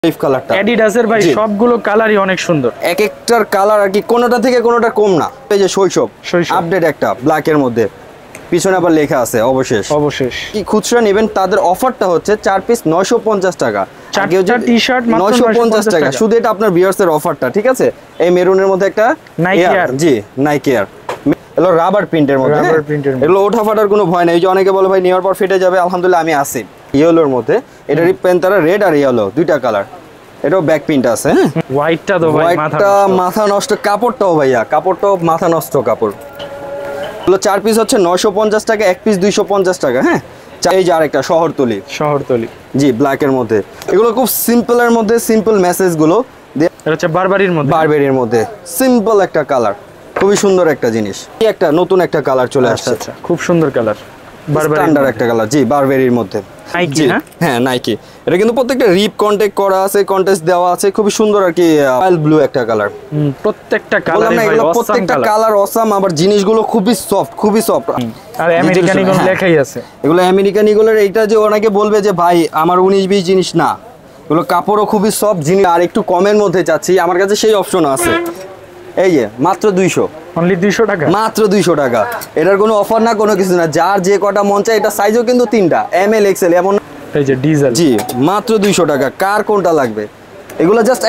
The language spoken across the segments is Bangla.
লিফ কালারটা অ্যাডিডাসের ভাই সবগুলো কালারই অনেক সুন্দর। এক একটার কালার আর কি কোনোটা থেকে কোনোটা কম না। এই যে শৈশব আপডেট একটা ব্ল্যাক এর মধ্যে, পিছনে আবার লেখা আছে অবশেষ। কি খুচরা নেবেন তাদের অফারটা হচ্ছে 4 পিস 950 টাকা, 4টা টি-শার্ট মাত্র 950 টাকা। শুধু এটা আপনার ভিউয়ার্সের অফারটা, ঠিক আছে? এই মেরুনের মধ্যে একটা নাইকি এয়ার, জি নাইকি এয়ার, এগুলো রাবার প্রিন্টের মধ্যে, এগুলো ওঠা ফাটার কোনো ভয় নেই। এই যে অনেকে বলে ভাই নেওয়ার পর ফেটে যাবে, আলহামদুলিল্লাহ আমি আছি। ইয়েলোর মধ্যে এটারই প্যান্টারা রেড আর ইয়েলো দুইটা কালার, এটাও ব্যাক প্রিন্ট আছে। হ্যাঁ, হোয়াইটটা তো ভাই মাথা নষ্ট, কাপড়টাও ভাইয়া কাপড়টাও মাথা নষ্ট কাপড়। এগুলো 4 পিস হচ্ছে 950 টাকা, এক পিস 250 টাকা। হ্যাঁ, এই যে আরেকটা শহরতলি জি ব্ল্যাক এর মধ্যে, এগুলো খুব সিম্পলের মধ্যে, সিম্পল মেসেজ গুলো এটা হচ্ছে বারবারির মধ্যে সিম্পল একটা কালার, খুবই সুন্দর একটা জিনিস। এই একটা নতুন একটা কালার চলে আসছে, আচ্ছা খুব সুন্দর কালার, স্ট্যান্ডার্ড একটা কালার জি বারবেরির মধ্যে। নাইকি না? হ্যাঁ নাইকি। এটা কিন্তু প্রত্যেকটা রিপ কন্টাক্ট করা আছে, কন্টেস্ট দেওয়া আছে, খুবই সুন্দর আর কি পাইল ব্লু একটা কালার। প্রত্যেকটা কালার ভাই অসাম, প্রত্যেকটা কালার অসাম, আবার জিনিসগুলো খুবই সফট আর আমেরিকান ইগল লেখাই আছে। এগুলো আমেরিকান ইগলের, এইটা যে অনেকে বলবে যে ভাই আমার 19-20 জিনিস না, এগুলো কাপড়ও খুবই সফট জিনিস। আর একটু কমের মধ্যে চাচ্ছি, আমার কাছে সেই অপশন আছে। এই যে মাত্র 200, অনলি 200 টাকা, মাত্র 200 টাকা। এটার কোনো অফার না, কোনো কিছু না, যার যে কটা মন চায়। এটা সাইজও কিন্তু 3টা, ML XL এমন। এই যে ডিজেল জি মাত্র 200 টাকা। কার কোনটা লাগবে? এগুলো জাস্ট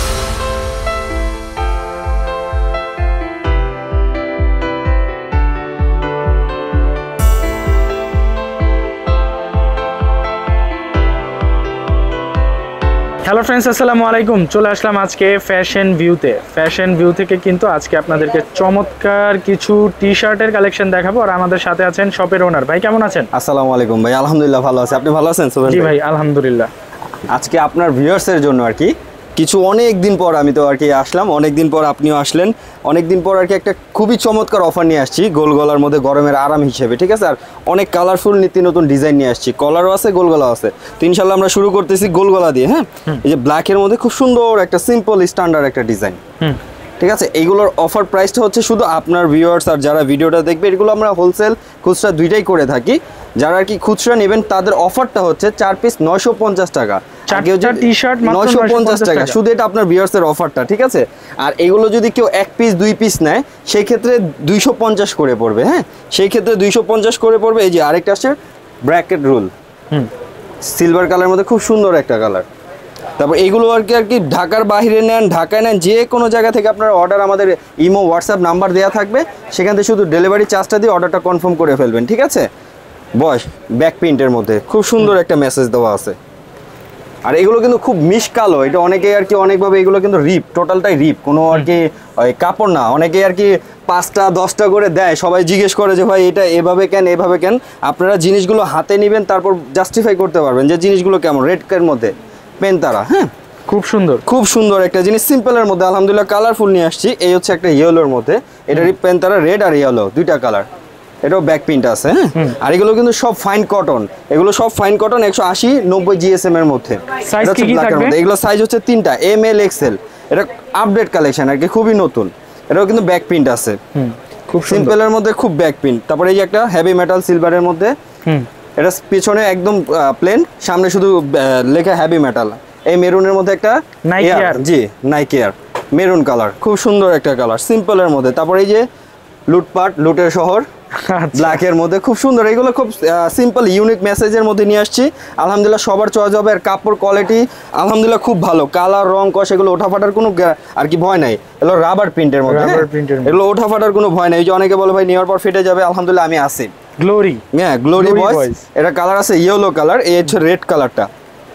হ্যালো ফ্রেন্ডস, আসসালামু আলাইকুম। চলে আসলাম আজকে ফ্যাশন ভিউ থেকে কিন্তু আজকে আপনাদেরকে চমৎকার কিছু টি শার্টের কালেকশন দেখাবো। আর আমাদের সাথে আছেন শপের ওনার ভাই। কেমন আছেন? আসসালামু আলাইকুম ভাই, আলহামদুলিল্লাহ ভালো আছি। আপনি ভালো আছেন? জি ভাই আলহামদুলিল্লাহ। আজকে আপনার ভিউয়ার্সের জন্য আর কি কিছু অনেক দিন পর আমি তো আর কি আসলাম, অনেক দিন পর আপনিও আসলেন, অনেক দিন পর আর কি একটা খুবই চমৎকার অফার নিয়ে আসছি গোল গলার মধ্যে, গরমের আরাম হিসেবে, ঠিক আছে? আর অনেক কালারফুল নিত্য নতুন ডিজাইন নিয়ে আসছি, কলারও আছে গোল গলাও আছে। তো ইনশাল্লাহ আমরা শুরু করতেছি গোল গলা দিয়ে। হ্যাঁ, এই যে ব্ল্যাকের মধ্যে খুব সুন্দর একটা সিম্পল স্ট্যান্ডার্ড একটা ডিজাইন, ঠিক আছে? এইগুলোর অফার প্রাইসটা হচ্ছে শুধু আপনার ভিউয়ার্স আর যারা ভিডিওটা দেখবে, এগুলো আমরা হোলসেল খুচরা দুইটাই করে থাকি। যারা আর কি খুচরা নেবেন তাদের অফারটা হচ্ছে 4 পিস 950 টাকা, 4টা টি-শার্ট মাত্র 950 টাকা। শুধু এটা আপনার ভিউয়ার্সের অফারটা, ঠিক আছে? আর এগুলো যদি কেউ 1 পিস 2 পিস নেয় সেই ক্ষেত্রে 250 করে পড়বে। হ্যাঁ, সেই ক্ষেত্রে 250 করে পড়বে। এই যে আরেকটা আছে ব্র্যাকেট রুল, সিলভার কালারের মধ্যে খুব সুন্দর একটা কালার। তারপর এইগুলো আর কি ঢাকার বাইরে নেন, ঢাকায় নেন, যে কোনো জায়গা থেকে আপনার অর্ডার, আমাদের ইমো হোয়াটসঅ্যাপ নাম্বার দেওয়া থাকবে, সেখান থেকে শুধু ডেলিভারি চার্জটা দিয়ে অর্ডারটা কনফার্ম করে ফেলবেন, ঠিক আছে? বয়স ব্যাক প্রিন্টের মধ্যে খুব সুন্দর একটা মেসেজ দেওয়া আছে। আর এগুলো কিন্তু খুব মিশকালো, এটা অনেকে আর কি অনেকভাবে, এগুলো কিন্তু রিপ, টোটালটাই রিপ, কোনো আর কি কাপড় না। অনেকে আর কি 5টা 10টা করে দেয়, সবাই জিজ্ঞেস করে যে ভাই এটা এভাবে কেন। আপনারা জিনিসগুলো হাতে নেবেন, তারপর জাস্টিফাই করতে পারবেন যে জিনিসগুলো কেমন। রেডের মধ্যে পেন্তারা, হ্যাঁ খুব সুন্দর একটা জিনিস, সিম্পলের মধ্যে আলহামদুলিল্লাহ কালারফুল নিয়ে আসছি। এই হচ্ছে একটা ইয়েলোর মধ্যে, এটারই পেন্তারা রেড আর ইয়েলো দুইটা কালার, এটাও ব্যাক প্রিন্ট আছে। হ্যাঁ, আর এগুলো কিন্তু সব ফাইন কটন, এগুলো সব ফাইন কটন, 180-90 GSM এর মধ্যে। এগুলো সাইজ হচ্ছে 3টা, ML XL। এটা আপডেট কালেকশন আর কি, খুবই নতুন। এটাও কিন্তু ব্যাক প্রিন্ট আছে, খুব সিম্পলের মধ্যে, খুব ব্যাক প্রিন্ট। তারপরে এই যে একটা হেভি মেটাল সিলভারের মধ্যে, এটা পিছনে একদম প্লেন, সামনে শুধু লেখা হেভি মেটাল। এই মেরুনের মধ্যে একটা নাইকি এয়ার, জি নাইকি এয়ার মেরুন কালার, খুব সুন্দর একটা কালার সিম্পলের মধ্যে। তারপরে এই যে লুটের শহর ব্ল্যাকের মধ্যে, খুব সুন্দর। এগুলো খুব সিম্পল ইউনিক মেসেজের মধ্যে নিয়ে আসছি। আলহামদুলিল্লাহ সবার চয়েস হবে। আর কাপড় কোয়ালিটি আলহামদুলিল্লাহ খুব ভালো, কালার রং কষ এগুলো ওঠা ফাটার কোনো আর কি ভয় নাই। এগুলো রাবার প্রিন্টের মধ্যে, এগুলো ওঠা ফাটার কোনো ভয় নাই। এই যে অনেকে বলে ভাই নেওয়ার পর ফেটে যাবে, আলহামদুলিল্লাহ আমি আছি। গ্লোরি, হ্যাঁ গ্লোরি বয়েজ। এটা কালার আছে ইয়েলো কালার, এই হচ্ছে রেড কালারটা।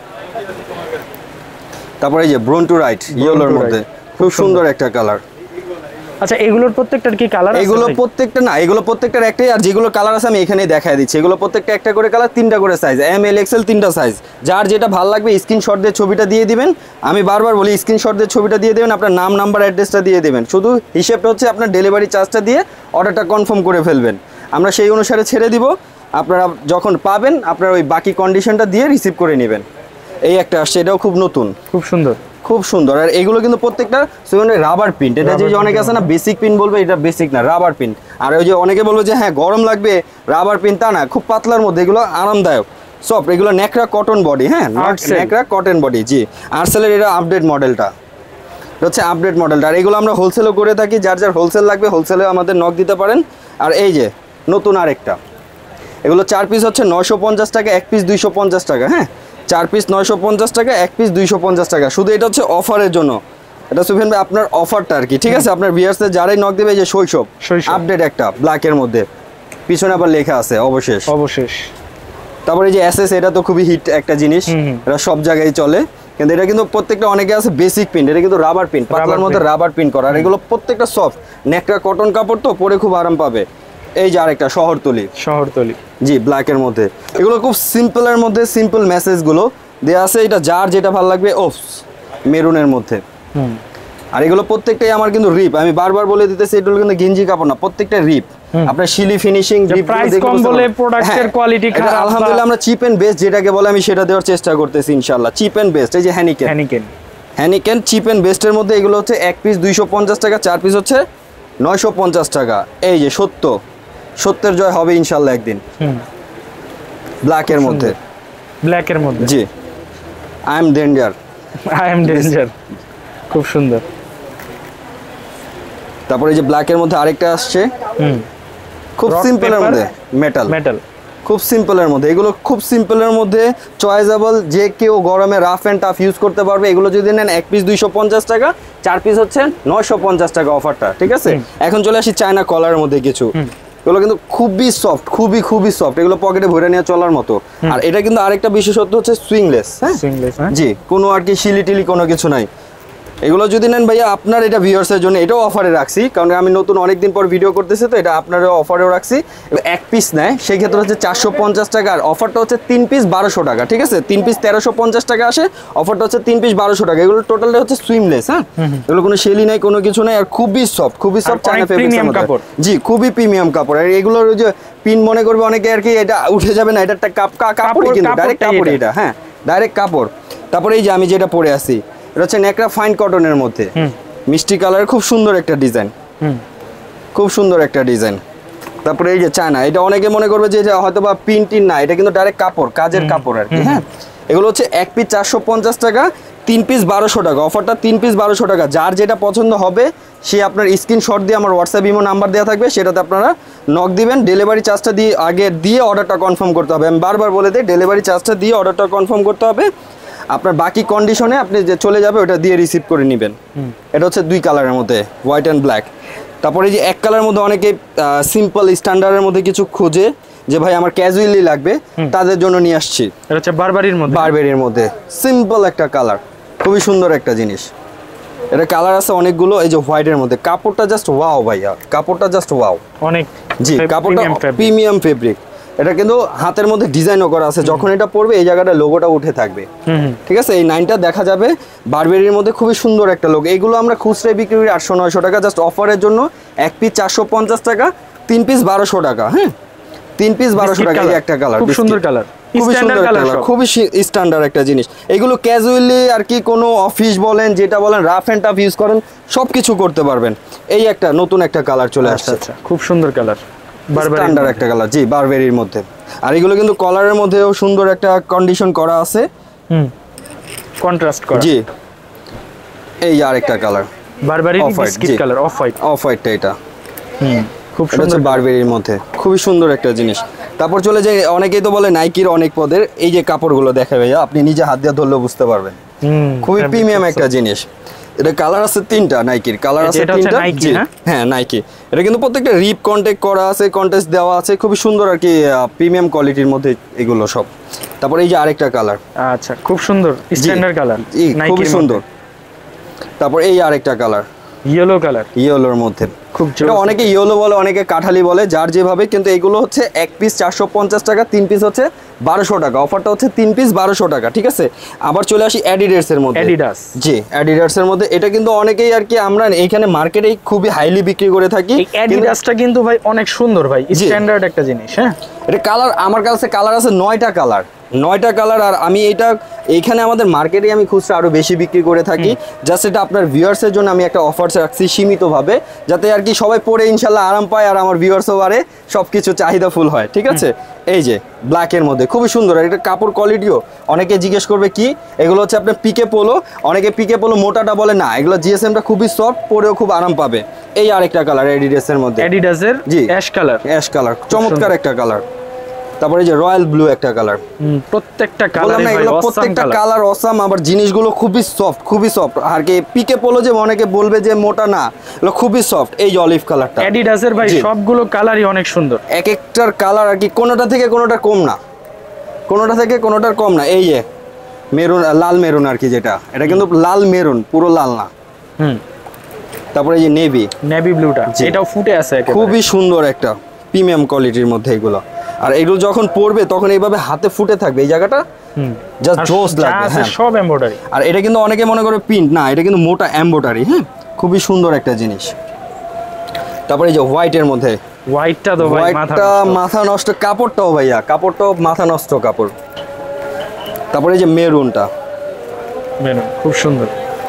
তারপরে এই যে ব্রোন টু রাইট ইয়েলোর মধ্যে, খুব সুন্দর একটা কালার। আচ্ছা এগুলোর প্রত্যেকটার কি কালার আছে? এগুলো প্রত্যেকটা না, এগুলো প্রত্যেকটার একটাই। আর যেগুলো কালার আছে আমি এখানেই দেখাই দিচ্ছি। এগুলো প্রত্যেকটা একটা করে কালার, 3টা করে সাইজ, ML XL 3টা সাইজ। যার যেটা ভালো লাগবে স্ক্রিনশট দিয়ে ছবিটা দিয়ে দিবেন। আমি বারবার বলি স্ক্রিনশট দিয়ে ছবিটা দিয়ে দেবেন, আপনার নাম নাম্বার অ্যাড্রেসটা দিয়ে দেবেন। শুধু হিসেবটা হচ্ছে আপনার ডেলিভারি চার্জটা দিয়ে অর্ডারটা কনফার্ম করে ফেলবেন, আমরা সেই অনুসারে ছেড়ে দিব। আপনারা যখন পাবেন আপনার ওই বাকি কন্ডিশনটা দিয়ে রিসিভ করে নেবেন। এই একটা আসছে, এটাও খুব নতুন, খুব সুন্দর। আর এগুলো কিন্তু প্রত্যেকটা রাবার প্রিন্ট। এটা যে অনেকে আছে না বেসিক প্রিন্ট বলবে, এটা বেসিক না, রাবার প্রিন্ট। আর ওই যে অনেকে বলবে যে হ্যাঁ গরম লাগবে রাবার প্রিন্ট, তা না, খুব পাতলার মধ্যে, এগুলো আরামদায়ক, সফট, এগুলো নেকড়া কটন বডি, হ্যাঁ নেকড়া কটন বডি। জি, আরসেলের এটা আপডেট মডেলটা, এটা হচ্ছে আপডেট মডেলটা। আর এগুলো আমরা হোলসেলও করে থাকি, যার যার হোলসেল লাগবে হোলসেলে আমাদের নক দিতে পারেন। আর এই যে নতুন আরেকটা, এগুলো 4 পিস হচ্ছে 950 টাকা, 1 পিস 250 টাকা। হ্যাঁ, 4 পিস 950 টাকা, 1 পিস 250 টাকা। শুধু এটা হচ্ছে অফারের জন্য, এটা সুফিয়ান ভাই আপনার অফারটা আর কি, ঠিক আছে? আপনার ভিউয়ার্সদের যারাই নক দেবে, এই যে শৈশব আপডেট একটা ব্ল্যাকের মধ্যে, পিছনে আবার লেখা আছে অবশেষ। তারপরে এই যে এসএস, এটা তো খুবই হিট একটা জিনিস, এটা সব জায়গায় চলে। কিন্তু এটা কিন্তু প্রত্যেকটা, অনেকে আছে বেসিক প্রিন্ট, এটা কিন্তু রাবার প্রিন্ট, পাতলার মধ্যে রাবার প্রিন্ট করা। আর এগুলো প্রত্যেকটা সফট নেকড়া কটন কাপড়, তো পরে খুব আরাম পাবে। এই যে আরেকটা শহরতলি, জি ব্ল্যাকের মধ্যে। এগুলো খুব সিম্পলের মধ্যে, সিম্পল মেসেজগুলো দেওয়া আছে, এটা যার যেটা ভালো লাগবে। ওফস, মেরুনের মধ্যে। আর এগুলো প্রত্যেকটাই আমার কিন্তু রিপ, আমি বারবার বলে দিতেছি, এগুলো কিন্তু গেঞ্জি কাপড় না, প্রত্যেকটা রিপ। আপনার শিলি ফিনিশিং, রিপ, প্রাইস কম বলে প্রোডাক্টের কোয়ালিটি খারাপ। আলহামদুলিল্লাহ আমরা চিপ এন্ড বেস্ট যেটাকে বলে, আমি সেটা দেওয়ার চেষ্টা করতেছি ইনশাআল্লাহ। চিপ এন্ড বেস্ট, এই যে হ্যানিকেন চিপ এন্ড বেস্টের মধ্যে এগুলো হচ্ছে 1 পিস 250 টাকা, 4 পিস হচ্ছে 950 টাকা। এই যে সত্যের জয় হবে ইনশাআল্লাহ একদিন। ব্ল্যাকের মধ্যে, জি আই এম ডেঞ্জার, খুব সুন্দর। তারপরে এই যে ব্ল্যাকের মধ্যে আরেকটা আসছে, খুব সিম্পলের মধ্যে, মেটাল, খুব সিম্পলের মধ্যে। এগুলো খুব সিম্পলের মধ্যে চয়েসেবল, যে কেউ গরমে রাফ অ্যান্ড টাফ ইউজ করতে পারবে। এগুলো যদি নেন 1 পিস 250 টাকা, 4 পিস হচ্ছে 950 টাকা অফারটা, ঠিক আছে? এখন চলে আসি চায়না কলারের মধ্যে কিছু। এগুলো কিন্তু খুবই সফট, খুবই সফট, এগুলো পকেটে ভরে নিয়ে চলার মতো। আর এটা কিন্তু আরেকটা বিশেষত্ব হচ্ছে সুইংলেস, হ্যাঁ জি, কোনো আর কি শিলি টিলি কোনো কিছু নাই। এগুলো যদি নেন ভাইয়া, আপনার এটা ভিউয়ার্সের জন্য এটাও অফারে রাখছি, কারণ আমি নতুন অনেকদিন পর ভিডিও করতেছি, তো এটা আপনারও অফারেও রাখছি। 1 পিস নেয় সেই ক্ষেত্রে হচ্ছে 450 টাকা, আর অফারটা হচ্ছে 3 পিস 1200 টাকা, ঠিক আছে? 3 পিস 1350 টাকা আসে, অফারটা হচ্ছে 3 পিস 1200 টাকা। এগুলো টোটালটা হচ্ছে সুইমলেস, হ্যাঁ, এগুলো কোনো শেলি নাই, কোনো কিছু নাই, আর খুবই সফট চায়না ফেব্রিক্সের মধ্যে। জি, খুবই প্রিমিয়াম কাপড়। আর এগুলোর যে পিন মনে করবে অনেকে আর কি, এটা উঠে যাবে না, এটা একটা কাপড়ই, কিন্তু ডাইরেক্ট কাপড়, এটা হ্যাঁ ডাইরেক্ট কাপড়। তারপরে এই যে আমি যেটা পরে আছি, এটা হচ্ছে নেকড়া ফাইন কটনের মধ্যে, মিষ্টি কালার, খুব সুন্দর একটা ডিজাইন, তারপরে এই যে চায়না, এটা অনেকে মনে করবে যে এটা হয়তো বা প্রিন্টিং না, এটা কিন্তু ডাইরেক্ট কাপড়, কাজের কাপড় আর কি। হ্যাঁ, এগুলো হচ্ছে 1 পিস 450 টাকা, 3 পিস 1200 টাকা, অফারটা 3 পিস 1200 টাকা। যার যেটা পছন্দ হবে সে আপনার স্ক্রিনশট দিয়ে, আমার হোয়াটসঅ্যাপ ইমো নাম্বার দেওয়া থাকবে, সেটাতে আপনারা নক দিবেন। ডেলিভারি চার্জটা দিয়ে অর্ডারটা কনফার্ম করতে হবে। আমি বারবার বলে দিই, ডেলিভারি চার্জটা দিয়ে অর্ডারটা কনফার্ম করতে হবে। আপনার বাকি কন্ডিশনে আপনি যে চলে যাবে, ওটা দিয়ে রিসিভ করে নেবেন। এটা হচ্ছে 2 কালারের মধ্যে, হোয়াইট অ্যান্ড ব্ল্যাক। তারপরে যে 1 কালারের মধ্যে অনেকে সিম্পল স্ট্যান্ডার্ডের মধ্যে কিছু খোঁজে, যে ভাই আমার ক্যাজুয়ালি লাগবে, তাদের জন্য নিয়ে আসছি। এটা হচ্ছে বারবারির মধ্যে সিম্পল একটা কালার, খুবই সুন্দর একটা জিনিস। এটা কালার আছে অনেকগুলো। এই যে হোয়াইটের মধ্যে, কাপড়টা জাস্ট ওয়াও ভাইয়া, কাপড়টা জাস্ট ওয়াও অনেক। জি, কাপড়টা প্রিমিয়াম ফেব্রিক। এটা কিন্তু হাতের মধ্যে ডিজাইনও করা আছে, যখন এটা পরবে এই জায়গাটা লোগোটা উঠে থাকবে, ঠিক আছে? এই 9টা দেখা যাবে। বারবেরির মধ্যে খুবই সুন্দর একটা লোগো। এগুলো আমরা খুচরায় বিক্রি করি 800-900 টাকা, জাস্ট অফারের জন্য 1 পিস 450 টাকা, 3 পিস 1200 টাকা। হ্যাঁ, 3 পিস 1200 টাকা। এই একটা কালার, খুব সুন্দর কালার, খুবই সুন্দর কালার, খুবই স্ট্যান্ডার্ড একটা জিনিস। এগুলো ক্যাজুয়ালি আর কি, কোনো অফিস বলেন, যেটা বলেন রাফ অ্যান্ড টাফ ইউজ করেন, সবকিছু করতে পারবেন। এই একটা নতুন একটা কালার চলে আসছে, খুব সুন্দর কালার, স্ট্যান্ডার্ড একটা কালার। জি, বারবেরির মধ্যে। আর এগুলো কিন্তু কলারের মধ্যেও সুন্দর একটা কন্ডিশন করা আছে, কন্ট্রাস্ট করা। জি, এই আরেকটা colour, Burberry biscuit colour, off হোয়াইটটা, এটা খুব সুন্দর বারবেরির মধ্যে, খুবই সুন্দর একটা জিনিস। তারপর চলে যায়, অনেকেই তো বলে নাইকির অনেক পদের, এই যে কাপড়গুলো দেখা ভাইয়া, আপনি নিজে হাত দিয়ে ধরলে বুঝতে পারবেন, খুবই প্রিমিয়াম একটা জিনিস। এটা কালার আছে 3টা, নাইকির কালার আছে 3টা। হ্যাঁ, নাইকি। এটা কিন্তু প্রত্যেকটা রিপ কন্টেক্ট করা আছে, কন্টেস্ট দেওয়া আছে, খুবই সুন্দর আর কি, প্রিমিয়াম কোয়ালিটির মধ্যে এগুলো সব। তারপর এই যে আরেকটা কালার, আচ্ছা খুব সুন্দর স্ট্যান্ডার্ড কালার, খুবই সুন্দর। তারপর এই আরেকটা কালার, ইয়েলো কালার, ইয়েলোর মধ্যে খুব, এটা অনেকে ইয়েলো বলে, অনেকে কাঠালি বলে, যার যেভাবে। কিন্তু এগুলো হচ্ছে 1 পিস 450 টাকা, 3 পিস হচ্ছে 1200 টাকা। অফারটা হচ্ছে 3 পিস 1200 টাকা, ঠিক আছে? আবার চলে আসি অ্যাডিডাসের মধ্যে। জি, অ্যাডিডাসের মধ্যে এটা কিন্তু অনেকেই আর কি, আমরা এইখানে মার্কেটেই খুবই হাইলি বিক্রি করে থাকি। অ্যাডিডাসটা কিন্তু ভাই অনেক সুন্দর ভাই, স্ট্যান্ডার্ড একটা জিনিস। হ্যাঁ, এটা কালার আমার কাছে কালার আছে 9টা কালার, 9টা কালার। আর আমি এইখানে আমাদের মার্কেটে আমি খুচরা আরো বেশি বিক্রি করে থাকি। জাস্ট এটা আপনার ভিউয়ার্সের জন্য আমি একটা অফার রাখছি সীমিতভাবে, যাতে আর কি সবাই পরে ইনশাল্লাহ আরাম পায় আর আমার ভিউয়ার্সও বাড়ে, সবকিছু চাহিদা ফুল হয়। ঠিক আছে, এই যে ব্ল্যাকের মধ্যে খুবই সুন্দর। আর এটা কাপড় কোয়ালিটিও অনেকে জিজ্ঞেস করবে কি, এগুলো হচ্ছে আপনার পিকে পোলো। অনেকে পিকে পোলো মোটাটা বলে না, এগুলো জিএসএমটা খুবই সফট, পরেও খুব আরাম পাবে। এই আরেকটা কালার অ্যাডিডাসের মধ্যে, অ্যাডিডাসের জি অ্যাশ কালার, অ্যাশ কালার চমৎকার একটা কালার। তারপরে যে রয়্যাল ব্লু একটা কালার, প্রত্যেকটা কালার প্রত্যেকটা কালার অসাম। আবার জিনিসগুলো খুবই সফট, খুবই সফট। আর কি পিকে পোলো যে অনেকে বলবে যে মোটা, না, এগুলো খুবই সফট। এই যে অলিভ কালারটা অ্যাডিডাসের ভাই, সবগুলো কালারই অনেক সুন্দর। এক একটার কালার আর কি কোনোটা থেকে কোনোটা কম না, কোনোটা থেকে কোনোটার কম না। এই যে মেরুন, লাল মেরুন আর কি, যেটা এটা কিন্তু লাল মেরুন, পুরো লাল না। তারপরে এই যে নেভি ব্লুটা, এটাও ফুটে আছে, খুবই সুন্দর একটা প্রিমিয়াম কোয়ালিটির মধ্যে এগুলো। আর এগুলো যখন পরবে তখন এইভাবে হাতে ফুটে থাকবে এই জায়গাটা, জাস্ট জোস লাগবে। হ্যাঁ, সব এমব্রয়ডারি। আর এটা কিন্তু অনেকে মনে করে প্রিন্ট, না, এটা কিন্তু মোটা এমব্রয়ডারি। হ্যাঁ, খুবই সুন্দর একটা জিনিস। তারপরে এই যে হোয়াইটের মধ্যে, হোয়াইটটা তো ভাই মাথা নষ্ট। কাপড়টাও ভাইয়া, কাপড়টাও মাথা নষ্ট কাপড়। তারপরে এই যে মেরুনটা, খুব সুন্দর।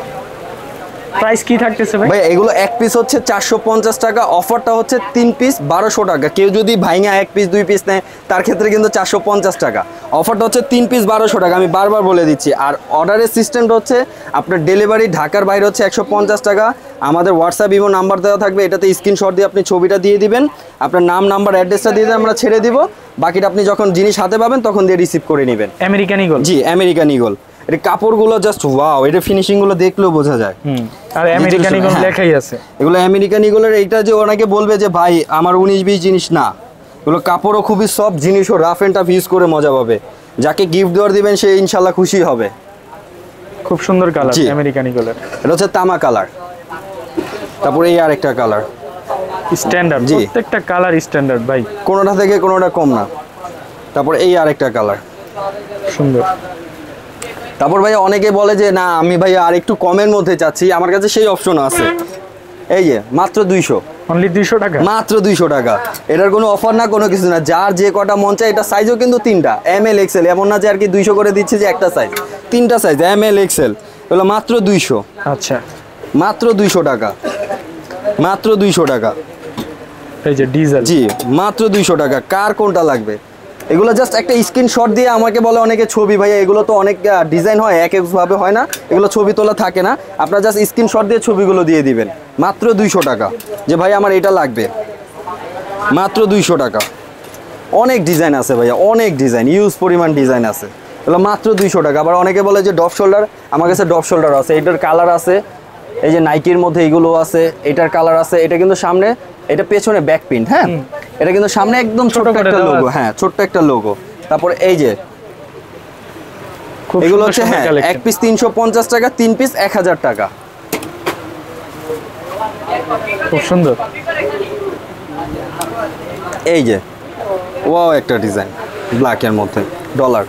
প্রাইস কি থাকতেছে ভাই? ভাই এগুলো এক পিস হচ্ছে 450 টাকা, অফারটা হচ্ছে 3 পিস 1200 টাকা। কেউ যদি ভাইঙা 1 পিস 2 পিস নেয় তার ক্ষেত্রে কিন্তু 450 টাকা। অফারটা হচ্ছে 3 পিস 1200 টাকা, আমি বারবার বলে দিচ্ছি। আর অর্ডারের সিস্টেমটা হচ্ছে আপনার ডেলিভারি ঢাকার বাইরে হচ্ছে 150 টাকা। আমাদের হোয়াটসঅ্যাপ ইমো নাম্বার দেওয়া থাকবে, এটাতে স্ক্রিনশট দিয়ে আপনি ছবিটা দিয়ে দিবেন, আপনার নাম, নাম্বার, অ্যাড্রেসটা দিয়ে আমরা ছেড়ে দিব। বাকিটা আপনি যখন জিনিস হাতে পাবেন তখন দিয়ে রিসিভ করে নেবেন। আমেরিকান ঈগল, জি আমেরিকান ঈগল। এটা কাপড়গুলো জাস্ট ওয়াও, এটা ফিনিশিং গুলো দেখলেও বোঝা যায়। আর আমেরিকান ঈগল লেখাই আছে। এগুলো আমেরিকান ঈগলের। এইটা যে অনেকে বলবে যে ভাই আমার 19-20 জিনিস, না, এগুলো কাপড়ও খুবই সফট, জিনিসও রাফ এন্ড টাফ ইউজ করে মজা পাবে। যাকে গিফট দেওয়ার দিবেন সে ইনশাল্লাহ খুশি হবে। খুব সুন্দর কালার আমেরিকান ঈগলের। এটা হচ্ছে তামা কালার। তারপরে এই আরেকটা কালার স্ট্যান্ডার্ড, প্রত্যেকটা কালার স্ট্যান্ডার্ড ভাই, কোনোটা থেকে কোনোটা কম না। তারপর এই আরেকটা কালার সুন্দর। তারপর ভাই অনেকে বলে যে না আমি ভাই আর একটু কমের মধ্যে চাচ্ছি, আমার কাছে সেই অপশন আছে। এই যে মাত্র 200, অনলি 200 টাকা, মাত্র 200 টাকা। এটার কোনো অফার না, কোনো কিছু না, যার যে কটা মন চায়। এটা সাইজও কিন্তু 3টা, ML XL, এমন না যে আর কি 200 করে দিচ্ছে যে একটা সাইজ, 3টা সাইজ ML XL। এগুলো মাত্র 200। আচ্ছা, মাত্র 200 টাকা, মাত্র 200 টাকা। এই যে ডিজেল, জি মাত্র 200 টাকা। কার কোনটা লাগবে? এগুলো জাস্ট একটা স্ক্রিনশট দিয়ে আমাকে বলে অনেকে ছবি, ভাইয়া এগুলো তো অনেক ডিজাইন হয়, এক একভাবে হয় না, এগুলো ছবি তোলা থাকে না। আপনারা জাস্ট স্ক্রিনশট দিয়ে ছবিগুলো দিয়ে দিবেন। মাত্র 200 টাকা, যে ভাই আমার এটা লাগবে। মাত্র 200 টাকা। অনেক ডিজাইন আছে ভাইয়া, অনেক ডিজাইন, ইউজ পরিমাণ ডিজাইন আছে। এগুলো মাত্র 200 টাকা। আবার অনেকে বলে যে ডপ শোল্ডার, আমার কাছে ডপ শোল্ডার আছে, এটার কালার আছে। এই যে নাইকির মধ্যে এইগুলো আছে, এটার কালার আছে। এটা কিন্তু সামনে, এটা পেছনে ব্যাক প্রিন্ট। হ্যাঁ, এটা কিন্তু সামনে একদম ছোট একটা লোগো। হ্যাঁ, ছোট্ট একটা লোগো। তারপর এই যে এগুলো হচ্ছে, হ্যাঁ, এক পিস 350 টাকা, 3 পিস 1000 টাকা। খুব সুন্দর। এই যে ওয়াও একটা ডিজাইন ব্ল্যাকের মধ্যে ডলার।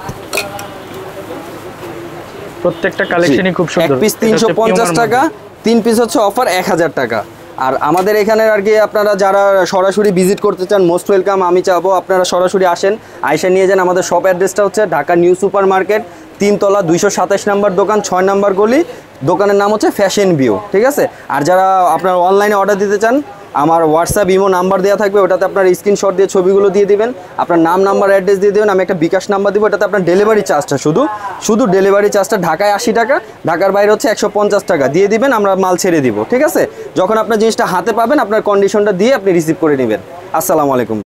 প্রত্যেকটা কালেকশনই খুব সুন্দর। এক পিস 350 টাকা, 3 পিস হচ্ছে অফার 1000 টাকা। আর আমাদের এখানে আর কি আপনারা যারা সরাসরি ভিজিট করতে চান, মোস্ট ওয়েলকাম। আমি চাবো আপনারা সরাসরি আসেন, আইসা নিয়ে যান। আমাদের শপ অ্যাড্রেসটা হচ্ছে ঢাকা নিউ সুপার মার্কেট, 3 তলা, 227 নম্বর দোকান, 6 নম্বর গলি। দোকানের নাম হচ্ছে ফ্যাশন ভিউ। ঠিক আছে। আর যারা আপনারা অনলাইনে অর্ডার দিতে চান, আমার হোয়াটসঅ্যাপ ইমো নাম্বার দেওয়া থাকবে, ওটাতে আপনার স্ক্রিনশট দিয়ে ছবিগুলো দিয়ে দিবেন, আপনার নাম, নাম্বার, অ্যাড্রেস দিয়ে দেবেন। আমি একটা বিকাশ নাম্বার দিব, এটাতে আপনার ডেলিভারি চার্জটা শুধু ডেলিভারি চার্জটা ঢাকায় 80 টাকা, ঢাকার বাইরে হচ্ছে 150 টাকা দিয়ে দিবেন, আমরা মাল ছেড়ে দিব। ঠিক আছে। যখন আপনার জিনিসটা হাতে পাবেন আপনার কন্ডিশনটা দিয়ে আপনি রিসিভ করে নেবেন। আসসালামু আলাইকুম।